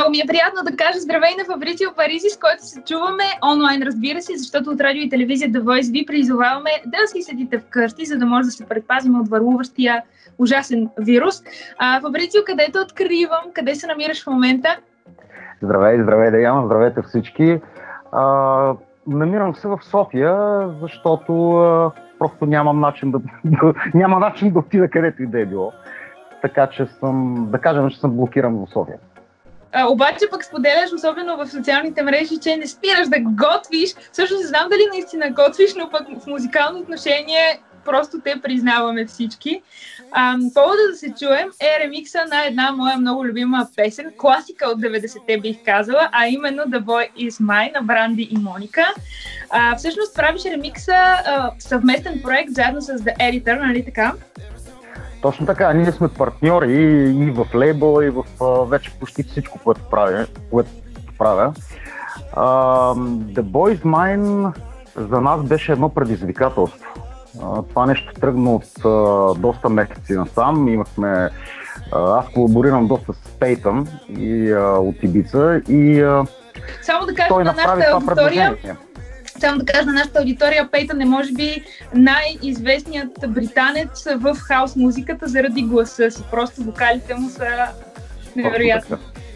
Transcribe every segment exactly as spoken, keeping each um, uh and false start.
Много ми е приятно да кажа здравей на Фабрицио Паризи, с който се чуваме онлайн, разбира се, защото от радио и телевизия The Voice ви призоваваме да си седите вкъщи, за да може да се предпазим от върлуващия ужасен вирус. А, Фабрицио, къде те откривам? Къде се намираш в момента? Здравей, здравей, Даяна, здравейте всички. А, намирам се в София, защото а, просто нямам начин да, да, няма начин да отида където и да е било. Така че съм, да кажем, че съм блокиран в София. А, обаче пък споделяш, особено в социалните мрежи, че не спираш да готвиш. Всъщност не знам дали наистина готвиш, но пък в музикално отношение просто те признаваме всички. А, повода да се чуем е ремикса на една моя много любима песен, класика от деветдесетте бих казала, а именно The Boy Is Mine на Бранди и Моника. А, всъщност правиш ремикса а, съвместен проект заедно с The Editor, нали така? Точно така, ние сме партньори и, и в лейбъла, и в а, вече почти всичко, което правя. Което правя. А, The Boy Is Mine за нас беше едно предизвикателство. А, това нещо тръгна от а, доста месеци насам. Имахме, а, аз колаборирам доста с Пейтън и, а, от Ибица и а, Само да кажа той на направи нашата това аудитория. предложение. Само да кажа на нашата аудитория, Пейтън е може би най-известният британец в хаус музиката заради гласа си. Просто вокалите му са невероятни.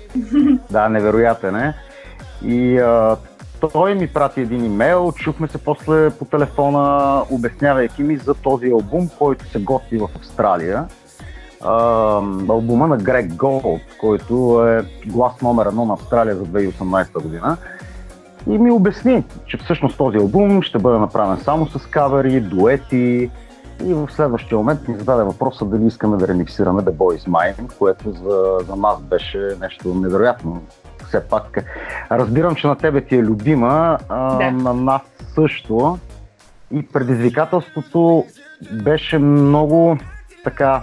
Да, невероятен е. И а, той ми прати един имейл, чухме се после по телефона, обяснявайки ми за този албум, който се готви в Австралия. А, албума на Грег Голд, който е глас номер едно на Австралия за две хиляди и осемнадесета година. И ми обясни, че всъщност този албум ще бъде направен само с кавери, дуети и в следващия момент ми зададе въпроса дали искаме да ремиксираме The Boy Is Mine, което за, за нас беше нещо невероятно. Все пак разбирам, че на тебе ти е любима, а, да. На нас също. И предизвикателството беше много така,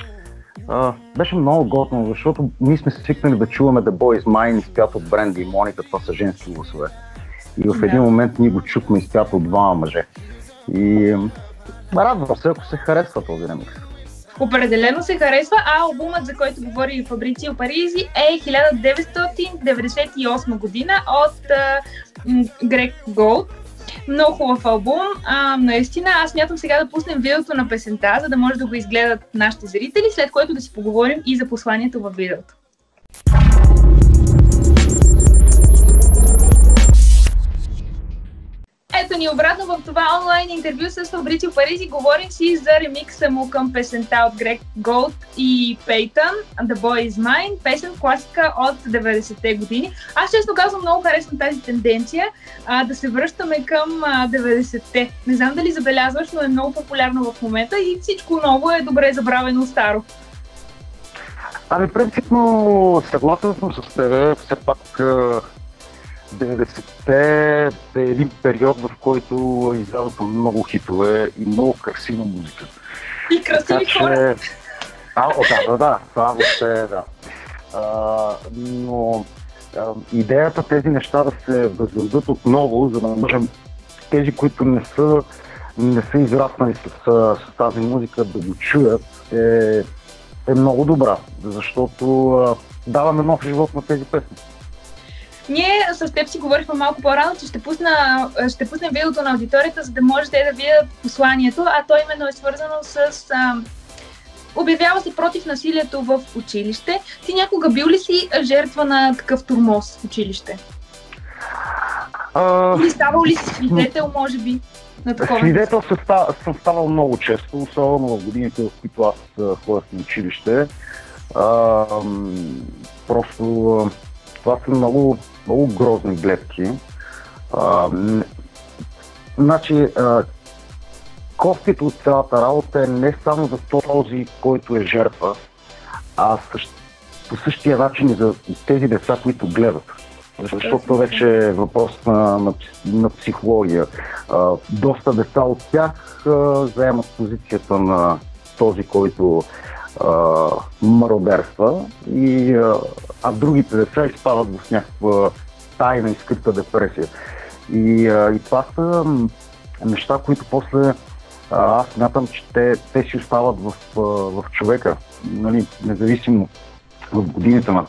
а, беше много готино, защото ние сме се свикнали да чуваме The Boy Is Mine изпят от Бранди и Моника, това са женски гласове. И в един да. момент ние го чухме изпят от двама мъже. И радвам се, ако се харесва този ремикс. Определено се харесва, а албумът, за който говори Фабрицио Паризи, е хиляда деветстотин деветдесет и осма година от Грег Голд. Много хубав албум. А, наистина, аз смятам сега да пуснем видеото на песента, за да може да го изгледат нашите зрители, след което да си поговорим и за посланието във видеото. Ето ни обратно в това онлайн интервю с Фабрицио Паризи. Говорим си за ремикса му към песента от Грег Голд и Пейтън, The Boy Is Mine, песен класика от деветдесетте години. Аз честно казвам много харесвам тази тенденция а, да се връщаме към а, деветдесетте. Не знам дали забелязваш, но е много популярно в момента и всичко ново е добре забравено старо. Ами принципно съгласен съм с тебе, все пак деветдесетте е един период, в който излязоха много хитове и много красива музика. И красиви така, хора. Че... А, о, да, да, да, това въобще да. А, но а, идеята тези неща да се възродят отново, за да можем тези, които не са, не са израснали с, с тази музика, да го чуят, е, е много добра, защото а, даваме нов живот на тези песни. Ние с теб си говорихме малко по-рано, че ще, пусна, ще пуснем видеото на аудиторията, за да можете да видят посланието, а то именно е свързано с... А, обявява се против насилието в училище. Ти някога бил ли си жертва на такъв тормоз в училище? А... Или ставал ли си свидетел, може би, на такова? Свидетел съм ставал много често, особено в годините, в които аз ходях на училище. А, просто това са много, много грозни гледки. А, значи, а, кофтито от цялата работа е не само за този, който е жертва, а същ, по същия начин и за тези деца, които гледат. Защото вече е въпрос на, на, на психология. А, доста деца от тях а, заемат позицията на този, който а, мародерства, и, а, а другите деца изпадат в някаква тайна и скрита депресия. И, а, и това са неща, които после а, аз смятам, че те, те си остават в, в човека. Нали, независимо в годините напред,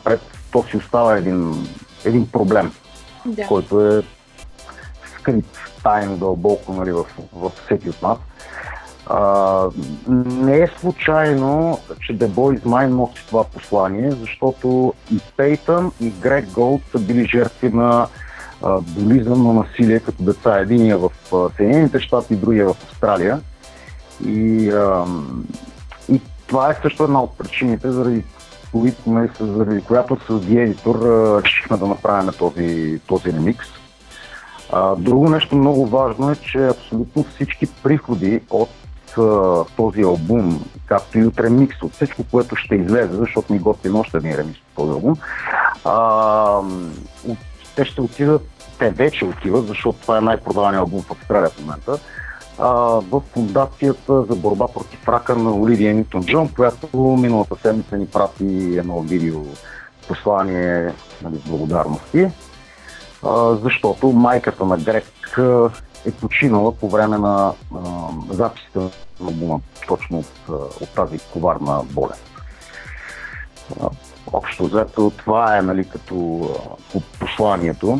то си остава един, един проблем, да. който е скрит тайно дълбоко, нали, в, в всеки от нас. А, не е случайно, че The Boys Mine носи това послание, защото и Пейтън, и Грег Голд са били жертви на а, булизъм, на насилие като деца. Единия в а, Съединените щати, другия в Австралия. И, а, и това е също една от причините, заради, които, заради която с The Editor решихме да направим този, този ремикс. А, друго нещо много важно е, че абсолютно всички приходи от а, този албум, както и от ремикс, от всичко, което ще излезе, защото ни готвим още един ремикс от този албум, а, от, те ще отидат, те вече отиват, защото това е най-продаваният албум в Австралия в момента, а, в фундацията за борба против рака на Оливия Нютон-Джон, която миналата седмица ни прати едно видео послание, нали, благодарности. Uh, защото майката на Грег uh, е починала по време на uh, записите на албума, точно от, uh, от тази коварна болест. Uh, общо взето това е, нали, като uh, посланието.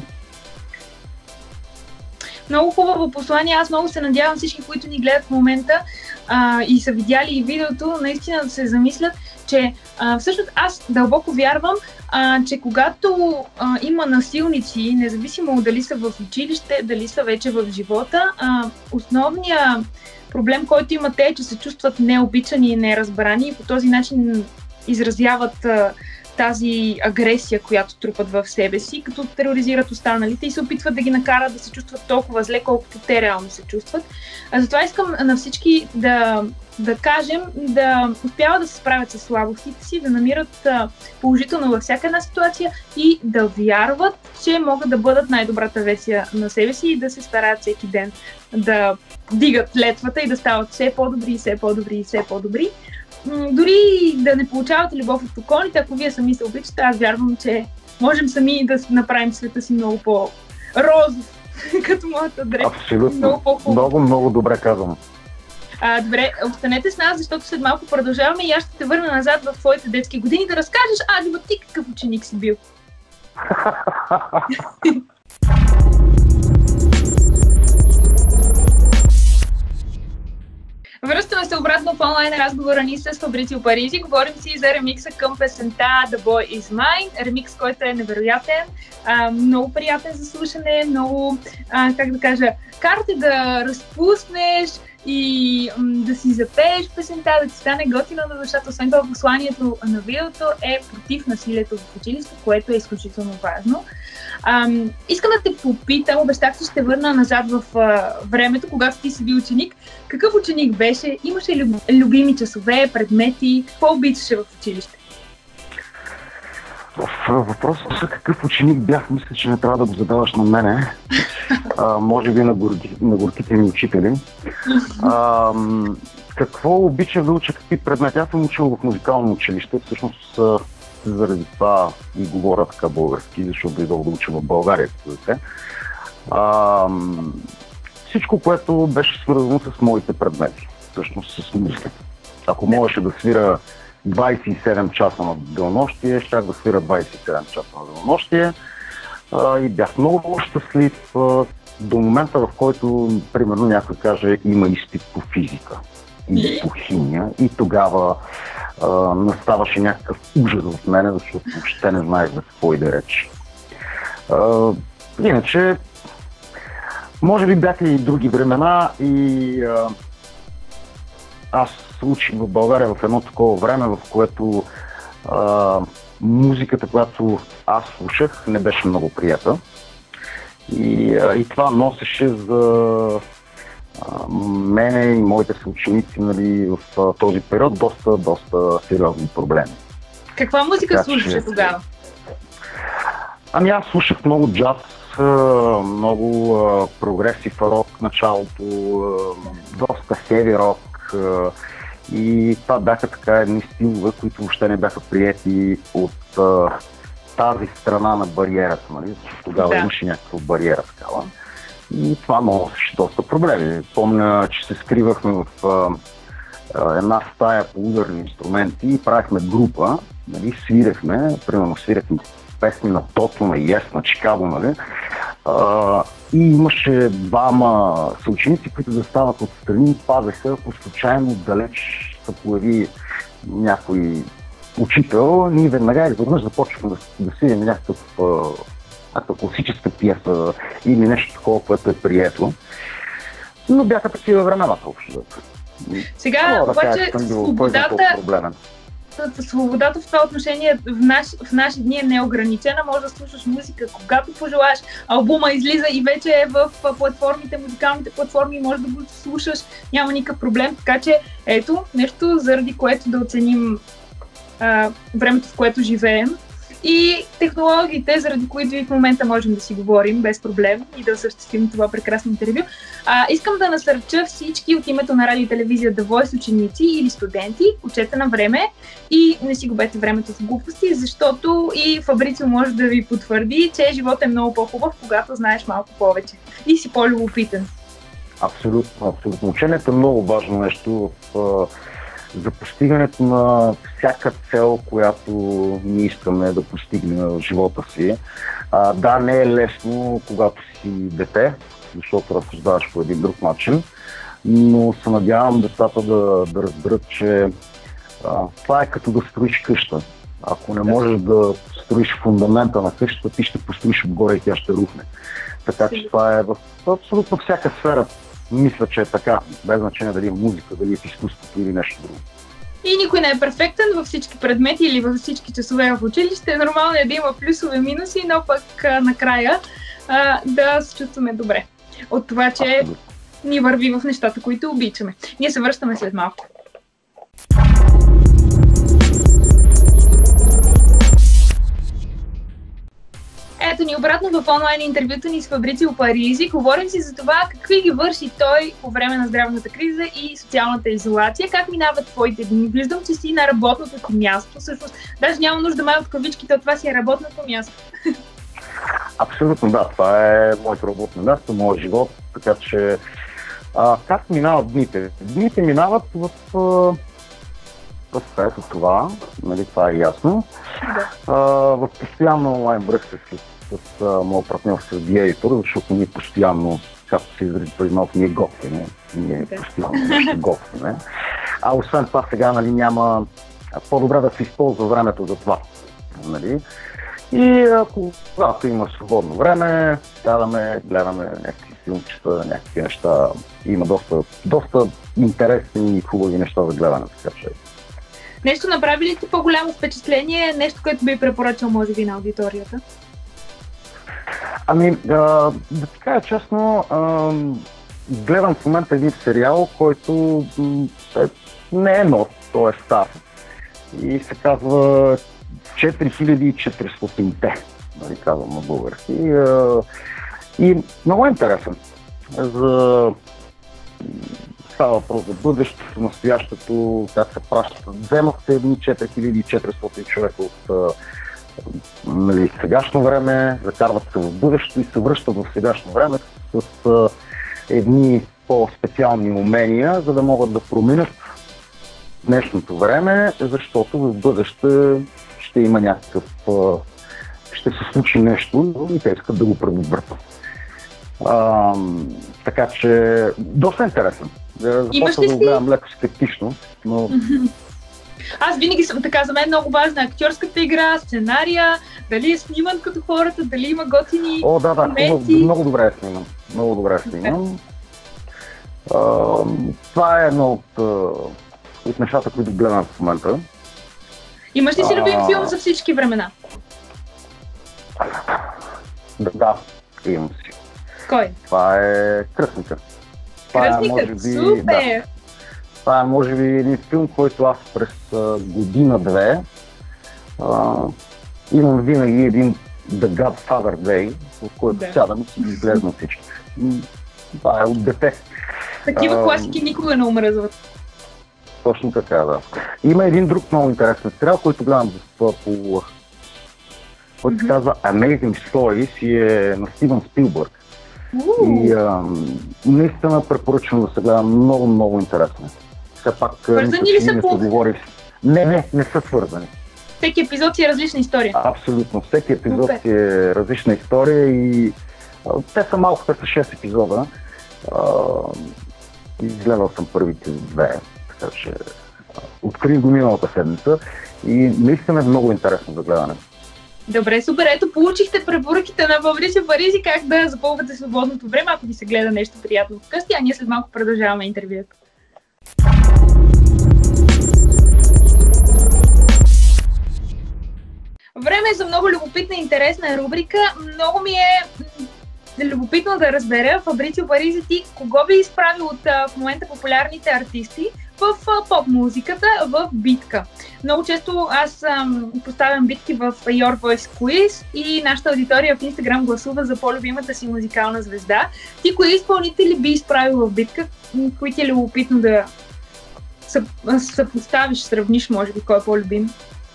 Много хубаво послание. Аз много се надявам всички, които ни гледат в момента а, и са видяли и видеото, наистина да се замислят, че а, всъщност аз дълбоко вярвам, а, че когато а, има насилници, независимо дали са в училище, дали са вече в живота, а, основният проблем, който имат е, че се чувстват необичани и неразбрани и по този начин изразяват а, тази агресия, която трупат в себе си, като тероризират останалите и се опитват да ги накарат да се чувстват толкова зле, колкото те реално се чувстват. А затова искам на всички да, да кажем, да успяват да се справят с слабостите си, да намират положително във всяка една ситуация и да вярват, че могат да бъдат най-добрата версия на себе си и да се стараят всеки ден да дигат летвата и да стават все по-добри, все по-добри и все по-добри. Дори да не получавате любов от околните, ако вие сами се обичате, аз вярвам, че можем сами да направим света си много по-розов, като моята дрехта. Абсолютно. Много, по-хубаво. много, много добре казвам. А, добре, останете с нас, защото след малко продължаваме и аз ще те върна назад в твоите детски години да разкажеш, а, Дима, ти какъв ученик си бил? Връщаме се обратно в онлайн разговора ни с Фабрицио Паризи. Говорим си за ремикса към песента The Boy Is Mine. Ремикс, който е невероятен, а, много приятен за слушане, много, а, как да кажа, карате да разпуснеш и м, да си запееш песента, да ти стане готино на душата. Освен това, посланието на видеото е против насилието в училище, което е изключително важно. Ам, искам да те попитам, обещах, че ще върна назад в а, времето, когато ти си бил ученик. Какъв ученик беше? Имаше ли любими часове, предмети? Какво обичаше в училище? Въпросът за какъв ученик бях, мисля, че не трябва да го задаваш на мене. А, може би на, горки, на горките ми учители. А, какво обичах да уча, какви предмети? Аз съм учил в музикално училище, всъщност заради това и говоря така български, защото дойдох да уча в България като дете. А, всичко, което беше свързано с моите предмети, всъщност с музиката. Ако можеше да свира двайсет и седем часа на денонощие, щях да свира двайсет и седем часа на денонощие а, и бях много щастлив а, до момента, в който, примерно, някой каже, има изпит по физика или по химия и тогава а, наставаше някакъв ужас в мене, защото въобще не знаех за какво иде реч. А, иначе, може би бяха и други времена и а, аз учих в България в едно такова време, в което а, музиката, която аз слушах, не беше много приятна. И, а, и това носеше за а, мене и моите съученици, нали, в а, този период доста, доста сериозни проблеми. Каква музика така, слушаше че... тогава? Ами аз слушах много джаз, много прогресив рок в началото, доста хеви рок. И това бяха така едни стилове, които въобще не бяха приети от а, тази страна на бариерата, нали? Защото тогава да. Имаше някаква бариера такава. И това носеше доста проблеми. Помня, че се скривахме в а, а, една стая по ударни инструменти и правихме група, нали? Свирехме, примерно свирехме песни на Тото, на Yes, на Чикаго, нали? А, и имаше двама съученици, които да стават отстрани и пазеха, ако случайно далеч се появи някой учител, ние веднага изведнъж започваме да, да свирим някакъв, някаква класическа пиеса или нещо такова, което е прието. Но бяха такива времената общо. Сега, обаче, свободата, свободата в това отношение в, наш, в наши дни е неограничена. Може да слушаш музика когато пожелаеш. Албума излиза и вече е в платформите, музикалните платформи, може да го слушаш, няма никакъв проблем. Така че ето нещо, заради което да оценим а, времето, в което живеем. И технологиите, заради които и в момента можем да си говорим без проблем и да осъществим това прекрасно интервю. А, искам да насърча всички от името на радио и телевизия The Voice ученици или студенти, учете на време и не си губете времето с глупости, защото и Фабрицио може да ви потвърди, че животът е много по-хубав, когато знаеш малко повече и си по-любопитен. Абсолютно, абсолютно. Ученето е много важно нещо в за постигането на всяка цел, която ние искаме да постигнем в живота си. А, да, не е лесно, когато си дете, защото разсъждаваш по един друг начин, но се надявам децата да, да разберат, че а, това е като да строиш къща. Ако не можеш да строиш фундамента на къщата, ти ще построиш отгоре и тя ще рухне. Така че това е в абсолютно всяка сфера. Мисля, че е така, без значение дали е музика, дали е в изкуството или нещо друго. И никой не е перфектен във всички предмети или във всички часове в училище. Нормално е да има плюсове, минуси, но пък а, накрая а, да се чувстваме добре от това, че Абсолютно. Ни върви в нещата, които обичаме. Ние се връщаме след малко. Ето ни обратно в онлайн интервюто ни с Фабрицио Паризи. Говорим си за това какви ги върши той по време на здравната криза и социалната изолация. Как минават твоите дни? Виждам, че си на работното ти място. Всъщност, даже няма нужда май от кавичките, от това си е работното място. Абсолютно да, това е моето работно място, моят живот. Така че, а, как минават дните? Дните минават в... в ето това, нали, това е ясно. Да. А, в постоянно онлайн връзка с, с, с моят партньор с Диейтор, защото ние постоянно, както се изрази преди малко, ние готвиме. Ние да. Постоянно нещо готвиме. А освен това сега, нали, няма по-добре да се използва времето за това. Нали? И ако когато има свободно време, сядаме, гледаме някакви филмчета, някакви неща. Има доста, доста интересни и хубави неща за гледане, така че. Нещо направи ли ти по-голямо впечатление, нещо, което би препоръчал, може би, на аудиторията? Ами, а, да ти кажа честно, а, гледам в момента един сериал, който е, не е нов, той е стар. И се казва четири хиляди и четиристотин-те, нали казвам на български. И, а, и много интересен. За... Става въпрос за бъдещето, настоящето, как се пращат. Вземат се едни четири хиляди и четиристотин човека от нали, сегашно време, закарват се в бъдещето и се връщат в сегашно време с, с едни по-специални умения, за да могат да променят днешното време, защото в бъдеще ще има някакъв, ще се случи нещо и те искат да го предотвратят. А, така че доста интересен. Започва да го гледам леко скептично, но... Аз винаги съм така, за мен много важна актьорската игра, сценария, дали е сниман като хората, дали има готини О, да, да, моменти. Много добре е сниман. Много добре е сниман. А, това е едно от, от нещата, които гледам в момента. Имаш ли си любим а... филм за всички времена? Да, да, имам си. Кой? Това е Кръстникът. Кръстникът, супер! Да. Това е може би един филм, който аз през година-две имам винаги един The Godfather Day, в който да. Сядам и си изглеждам всички. Това е от дете. Такива а, класики никога не омръзват. Точно така, да. Има един друг много интересен сериал, който гледам по, по който се mm-hmm. казва Amazing Stories и е на Стивън Спилбърг. Uh. И а, наистина препоръчвам да се гледа, много, много интересно. Все пак, свързани ли са по... говори... Не, не, не са свързани. Всеки епизод си е различна история. Абсолютно. Всеки епизод Супер. си е различна история и а, те са малко, те са шест епизода. А, изгледал съм първите две, така че открих го миналата седмица и наистина е много интересно за гледане. Добре, супер. Ето, получихте препоръките на Фабрицио Паризи как да запълвате свободното време, ако ви се гледа нещо приятно вкъщи, а ние след малко продължаваме интервюто. Време е за много любопитна и интересна рубрика. Много ми е любопитно да разбера, Фабрицио Паризи, ти кого би изправил от а, в момента популярните артисти в а, поп-музиката в битка? Много често аз ам, поставям битки в Your Voice Quiz и нашата аудитория в Instagram гласува за по-любимата си музикална звезда. Ти кои изпълнители би изправил в битка, кои ти е любопитно да съпоставиш, сравниш, може би, кой е по-любим?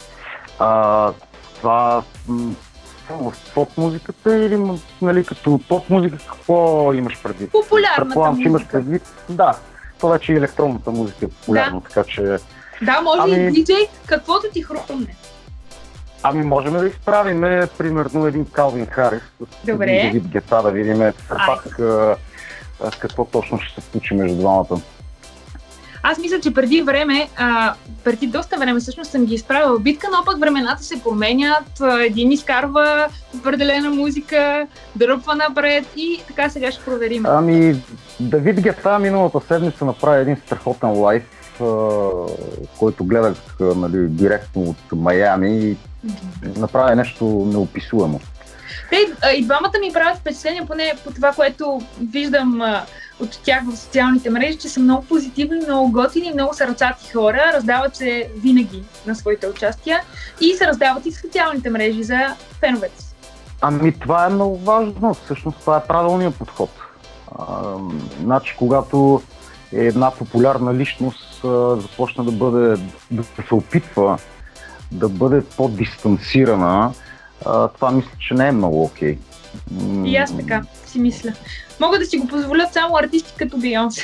А, това в поп-музиката или, нали, като поп-музика какво имаш предвид? Популярната Предполагам, музика. имаш предвид? Да, това вече и електронната музика е популярна, Да. така че... Да, може Ами- и диджей, каквото ти хрумне. Ами можем да изправим, примерно, един Калвин Харис с Добре. един Давид Гета, да видим Ай. пак а, а, какво точно ще се случи между двамата. Аз мисля, че преди време, а, преди доста време всъщност съм ги изправила в битка, но пък времената се променят, а, един изкарва определена музика, дръпва напред и така сега ще проверим. Ами, Давид Гета миналата седмица направи един страхотен лайф, а, който гледах, а, нали, директно от Майами и направи нещо неописуемо. Те а, и двамата ми правят впечатление, поне по това, което виждам а, от тях в социалните мрежи, че са много позитивни, много готини, много сърцати хора, раздават се винаги на своите участия и се раздават и в социалните мрежи за феновете си. Ами това е много важно, всъщност това е правилният подход. А, значи, когато една популярна личност а, започне да бъде, да се опитва да бъде по-дистанцирана, а, това мисля, че не е много окей. И аз така си мисля. Могат да си го позволят само артисти като Бейонсе.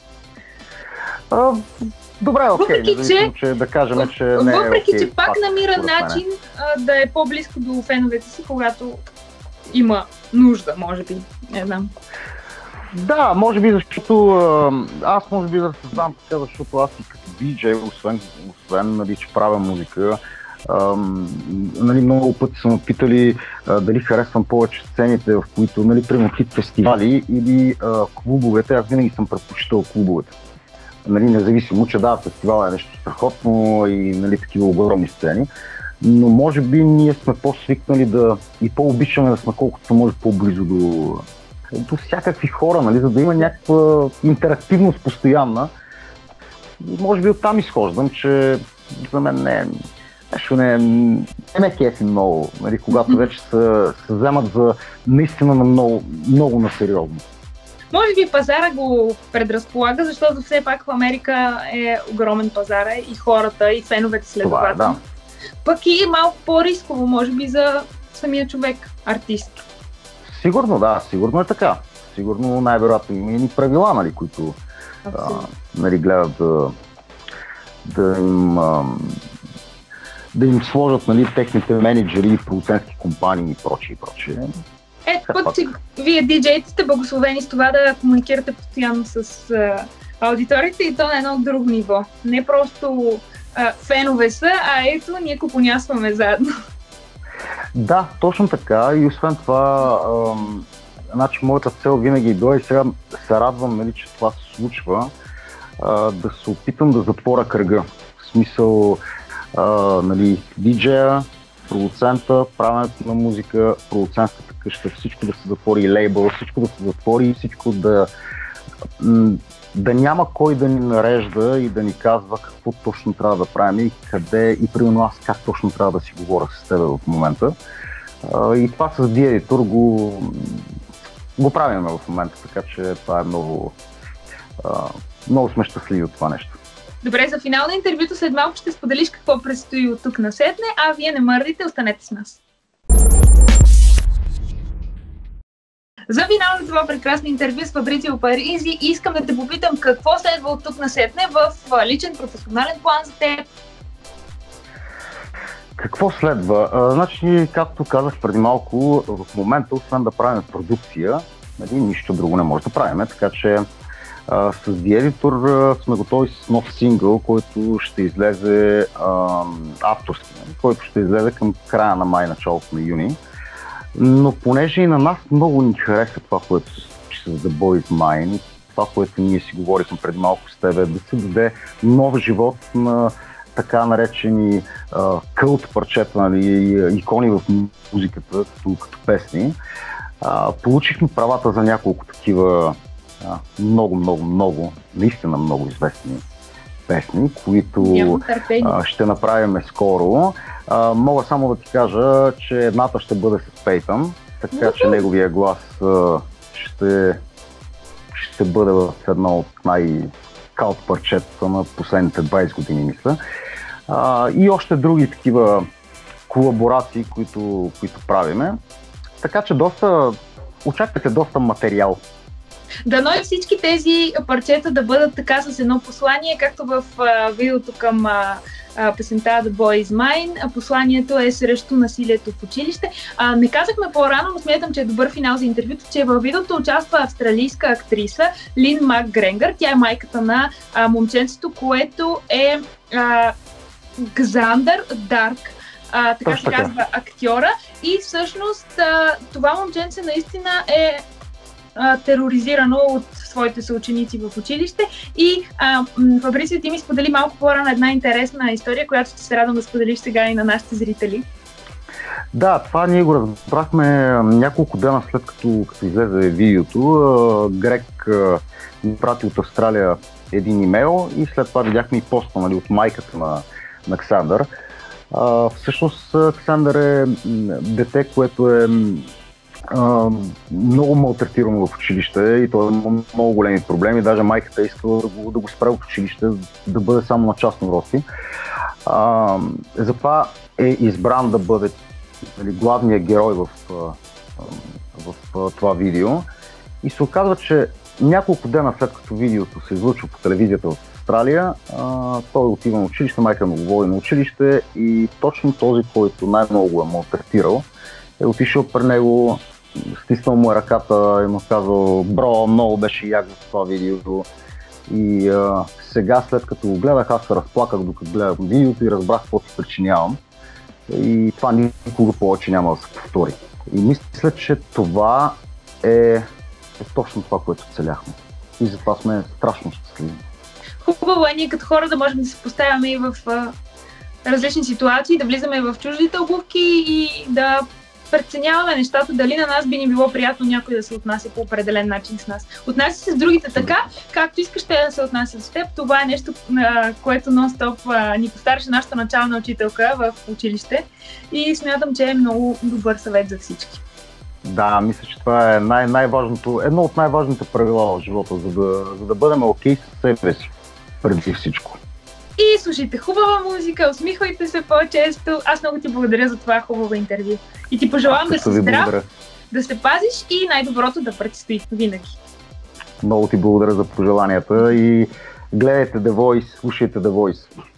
А, добре, окей, Въпреки, независимо, че да кажем, че не е Въпреки, окей. че пак това, намира според мен. начин а, да е по-близко до феновете си, когато има нужда, може би. Не знам. Да, може би, защото а, аз може би да се знам така, защото аз и като диджей, освен, освен нали, че правя музика, а, нали, много пъти са ме питали а, дали харесвам повече сцените, в които, нали, примерно тип фестивали или а, клубовете. Аз винаги съм предпочитал клубовете. Нали, независимо, че да, фестивал е нещо страхотно и, нали, такива огромни сцени, но може би ние сме по-свикнали да и по-обичаме да сме колкото може по-близо до до всякакви хора, нали, за да има някаква интерактивност постоянна. Може би оттам изхождам, че за мен не е нещо не, не ме кефи много, нали, когато вече се, се вземат за наистина на много, много насериозно. Може би пазара го предразполага, защото все пак в Америка е огромен пазар и хората, и феновете следователно. Това е, да. Пък и малко по-рисково, може би, за самия човек, артист. Сигурно, да, сигурно е така. Сигурно най-вероятно има и правила, нали, които а, нали, гледат да, да им а, да им сложат, нали, техните менеджери и продуцентски компании и прочие и прочие. Ето пък, че вие диджеите сте благословени с това да комуникирате постоянно с а, аудиторите и то на едно друго ниво. Не просто а, фенове са, а ето ние купонясваме заедно. Да, точно така и освен това, ам, значи моята цел винаги е била и сега се радвам, нали, че това се случва, а, да се опитам да затворя кръга. В смисъл, а, нали, диджея, продуцента, правенето на музика, продуцентската къща, всичко да се затвори, лейбъл, всичко да се затвори, всичко да, да няма кой да ни нарежда и да ни казва какво точно трябва да правим и къде, и примерно аз как точно трябва да си говоря с теб в момента. И това с D-Editor го, го правим в момента, така че това е много, много сме щастливи от това нещо. Добре, за финал на интервюто след малко ще споделиш какво предстои от тук насетне, а вие не мърдайте, останете с нас. За финал на това прекрасно интервю с Фабрицио Паризи искам да те попитам какво следва от тук насетне в личен професионален план за теб. Какво следва? А, значи, както казах преди малко, в момента, освен да правим продукция, нали, нищо друго не може да правим, така че а, с The Editor а, сме готови с нов сингъл, който ще излезе а, авторски, нали, който ще излезе към края на май, началото на юни. Но понеже и на нас много ни хареса това, което се случи с The Boys Mine, това, което ние си говорихме преди малко с тебе, да се даде нов живот на така наречени а, кълт парчета, нали, икони в музиката, като, като песни. А, получихме правата за няколко такива а, много, много, много, наистина много известни песни, които а, ще направим скоро. А, мога само да ти кажа, че едната ще бъде с Пейтън, така че неговия глас а, ще, ще бъде в едно от най-калт парчета на последните двайсет години, мисля. А, и още други такива колаборации, които, които правиме. Така че доста, очаквате доста материал. Дано и всички тези парчета да бъдат така с едно послание, както в а, видеото към а, а, песента The Boys Mine. Посланието е срещу насилието в училище. А, не казахме по-рано, но смятам, че е добър финал за интервюто, че във видеото участва австралийска актриса Лин Макгрегор. Тя е майката на а, момченцето, което е а, Ксандър Дарк. А, така се казва актьора. И всъщност а, това момченце наистина е а, тероризирано от своите съученици в училище. И а, Фабрицио, ти ми сподели малко по-рано една интересна история, която ще се радвам да споделиш сега и на нашите зрители. Да, това ние го разбрахме няколко дена след като, като излезе видеото. Грег ни прати от Австралия един имейл и след това видяхме и поста, нали, от майката на, на Ксандър. А, всъщност Ксандър е дете, което е а, много малтретирано в училище и той има много големи проблеми. Даже майката е искала да го, да го спре в училище, да бъде само на частни уроци. А, затова е избран да бъде, нали, главният герой в, в, в това видео. И се оказва, че няколко дена след като видеото се излъчва по телевизията в Австралия, а, той отива на училище, майка му го води на училище и точно този, който най-много го е малтретирал, е отишъл при него, стиснал му е ръката и му казал: бро, много беше як в това видео. И а, сега, след като го гледах, аз се разплаках докато гледах видеото и разбрах какво се причинявам. И това никога повече няма да се повтори. И мисля, че това е, е точно това, което целяхме. И затова сме страшно щастливи. Хубаво е ние като хора да можем да се поставяме и в а, различни ситуации, да влизаме в чуждите обувки и да преценяваме нещата, дали на нас би ни било приятно някой да се отнася по определен начин с нас. Отнася се с другите така, както искаш те да се отнасят с теб. Това е нещо, а, което нон-стоп а, ни повтаряше нашата начална учителка в училище и смятам, че е много добър съвет за всички. Да, мисля, че това е най- най-важното, едно от най-важните правила в живота, за да, за да бъдем окей със себе си, преди всичко. И слушайте хубава музика, усмихвайте се по-често. Аз много ти благодаря за това хубаво интервю. И ти пожелавам да си здрав, благодаря. Да се пазиш и най-доброто да предстои винаги. Много ти благодаря за пожеланията и гледайте The Voice, слушайте The Voice.